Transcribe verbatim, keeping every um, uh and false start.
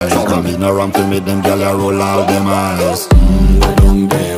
Come in around to me, them gyal a roll all them eyes. Mm, go down there.